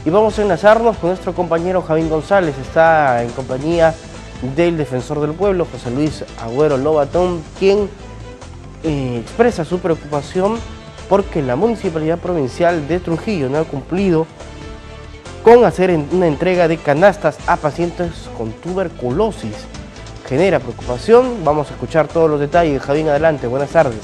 Y vamos a enlazarnos con nuestro compañero Javín González. Está en compañía del defensor del pueblo, José Luis Agüero Lobatón, quien expresa su preocupación porque la Municipalidad Provincial de Trujillo no ha cumplido con hacer una entrega de canastas a pacientes con tuberculosis. Genera preocupación. Vamos a escuchar todos los detalles. Javín, adelante. Buenas tardes.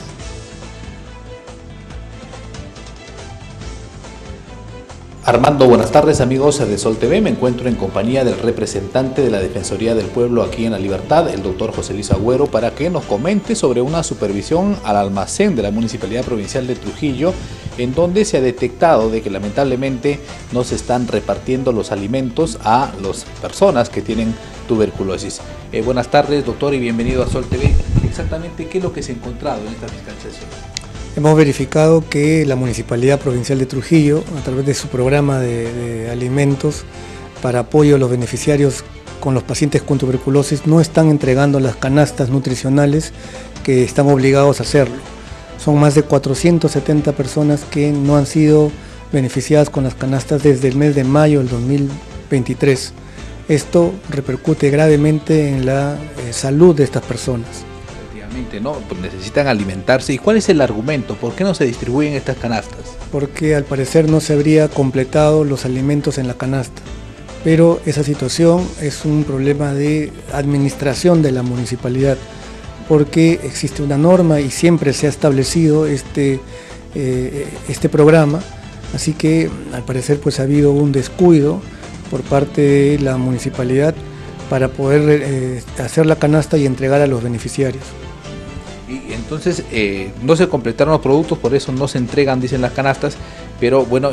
Armando, buenas tardes amigos de Sol TV. Me encuentro en compañía del representante de la Defensoría del Pueblo aquí en La Libertad, el doctor José Luis Agüero, para que nos comente sobre una supervisión al almacén de la Municipalidad Provincial de Trujillo, en donde se ha detectado de que lamentablemente no se están repartiendo los alimentos a las personas que tienen tuberculosis. Buenas tardes, doctor, y bienvenido a Sol TV. Exactamente, ¿qué es lo que se ha encontrado en esta fiscalización? Hemos verificado que la Municipalidad Provincial de Trujillo, a través de su programa de alimentos para apoyo a los beneficiarios con los pacientes con tuberculosis, no están entregando las canastas nutricionales que están obligados a hacerlo. Son más de 470 personas que no han sido beneficiadas con las canastas desde el mes de mayo del 2023. Esto repercute gravemente en la salud de estas personas. ¿No? Pues necesitan alimentarse. ¿Y cuál es el argumento? ¿Por qué no se distribuyen estas canastas? Porque al parecer no se habría completado los alimentos en la canasta. Pero esa situación es un problema de administración de la municipalidad, porque existe una norma y siempre se ha establecido este programa, así que al parecer pues ha habido un descuido por parte de la municipalidad para poder hacer la canasta y entregar a los beneficiarios. Y entonces no se completaron los productos, por eso no se entregan, dicen las canastas, pero bueno,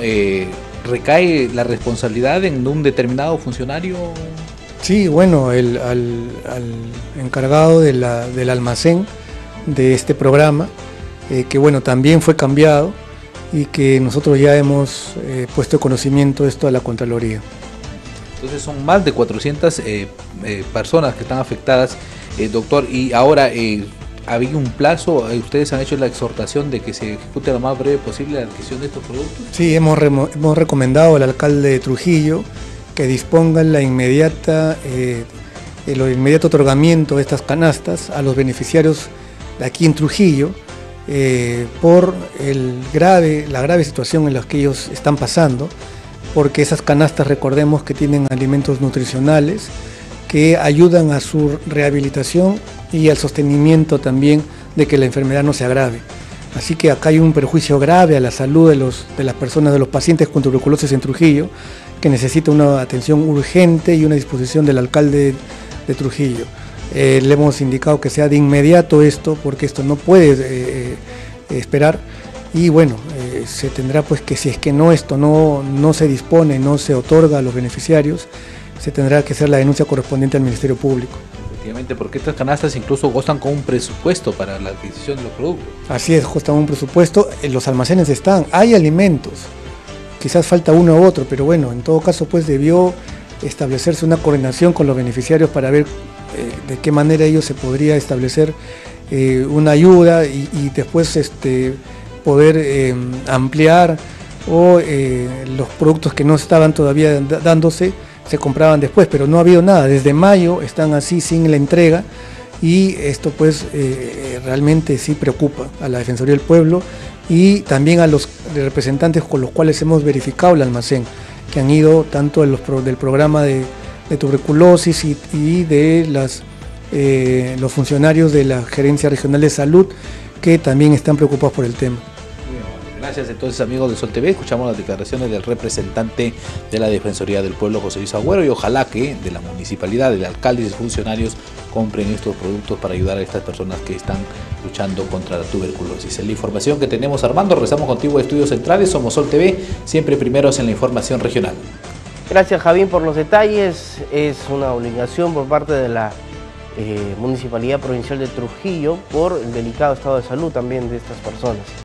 ¿recae la responsabilidad en un determinado funcionario? Sí, bueno, al encargado del almacén de este programa, que bueno, también fue cambiado y que nosotros ya hemos puesto conocimiento de esto a la Contraloría. Entonces son más de 400 personas que están afectadas, doctor, y ahora... ¿había un plazo? ¿Ustedes han hecho la exhortación de que se ejecute lo más breve posible la adquisición de estos productos? Sí, hemos recomendado al alcalde de Trujillo que disponga el inmediato otorgamiento de estas canastas a los beneficiarios de aquí en Trujillo por la grave situación en la que ellos están pasando, porque esas canastas, recordemos que tienen alimentos nutricionales que ayudan a su rehabilitación y al sostenimiento también de que la enfermedad no se agrave. Así que acá hay un perjuicio grave a la salud de las personas, de los pacientes con tuberculosis en Trujillo, que necesita una atención urgente y una disposición del alcalde de Trujillo. Le hemos indicado que sea de inmediato esto, porque esto no puede esperar, y bueno, se tendrá pues que, si es que esto no se dispone, no se otorga a los beneficiarios, se tendrá que hacer la denuncia correspondiente al Ministerio Público. Efectivamente, porque estas canastas incluso gozan con un presupuesto para la adquisición de los productos. Así es, gozan un presupuesto, en los almacenes están, hay alimentos, quizás falta uno u otro, pero bueno, en todo caso pues debió establecerse una coordinación con los beneficiarios para ver de qué manera ellos se podría establecer una ayuda y después poder ampliar o los productos que no estaban todavía dándose se compraban después, pero no ha habido nada. Desde mayo están así sin la entrega y esto pues realmente sí preocupa a la Defensoría del Pueblo y también a los representantes con los cuales hemos verificado el almacén, que han ido tanto del programa de tuberculosis y de los funcionarios de la Gerencia Regional de Salud, que también están preocupados por el tema. Gracias entonces amigos de Sol TV, escuchamos las declaraciones del representante de la Defensoría del Pueblo, José Luis Agüero, y ojalá que de la municipalidad, del alcalde y sus funcionarios compren estos productos para ayudar a estas personas que están luchando contra la tuberculosis. Es la información que tenemos, Armando. Regresamos contigo a Estudios Centrales, somos Sol TV, siempre primeros en la información regional. Gracias, Javín, por los detalles. Es una obligación por parte de la Municipalidad Provincial de Trujillo por el delicado estado de salud también de estas personas.